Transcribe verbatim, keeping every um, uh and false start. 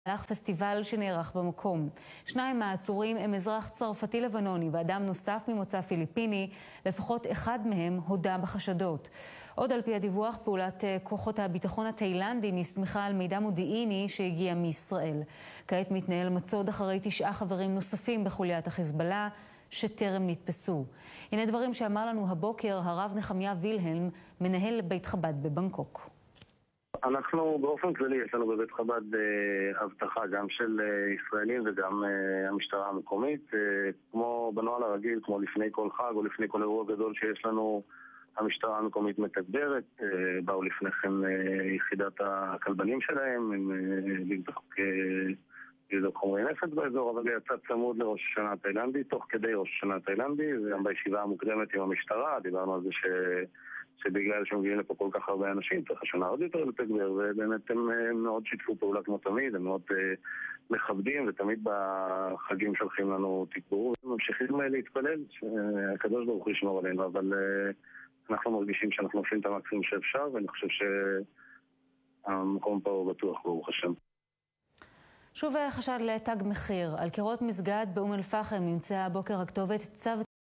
הלך פסטיבל שנערך במקום. שניים מהעצורים הם אזרח צרפתי לבנוני ואדם נוסף ממוצא פיליפיני, לפחות אחד מהם הודה בחשדות. עוד על פי הדיווח, פעולת כוחות הביטחון התאילנדי נסמכה על מידע מודיעיני שהגיע מישראל. כעת מתנהל מצוד אחרי תשעה חברים נוספים בחוליית החיזבאללה שטרם נתפסו. הנה דברים שאמר לנו הבוקר הרב נחמיה וילהלם, מנהל בית חב"ד בבנקוק. אנחנו באופן כללי, יש לנו בבית חב"ד הבטחה גם של ישראלים וגם המשטרה המקומית. כמו בנוהל הרגיל, כמו לפני כל חג או לפני כל אירוע גדול שיש לנו, המשטרה המקומית מתגברת. באו לפני כן יחידת הכלבנים שלהם, הם לבדוק חומרי נפץ באזור, אבל יצא צמוד לראש השנה התאילנדי, תוך כדי ראש השנה התאילנדי, וגם בישיבה המוקדמת עם המשטרה, דיברנו על זה ש... שבגלל שמגיעים לפה כל כך הרבה אנשים, צריך השנה עוד יותר לתגבר, ובאמת הם מאוד שיתפו פעולה כמו תמיד, הם מאוד מכבדים, ותמיד בחגים שולחים לנו תגבור. ממשיכים להתפלל, שהקדוש ברוך הוא ישמור עלינו, אבל אנחנו מרגישים שאנחנו עושים את המקסימום שאפשר, ואני חושב שהמקום פה בטוח, ברוך השם. שוב חשד לתג מחיר. על קירות מסגד באום אל-פחם נמצאה הבוקר הכתובת צו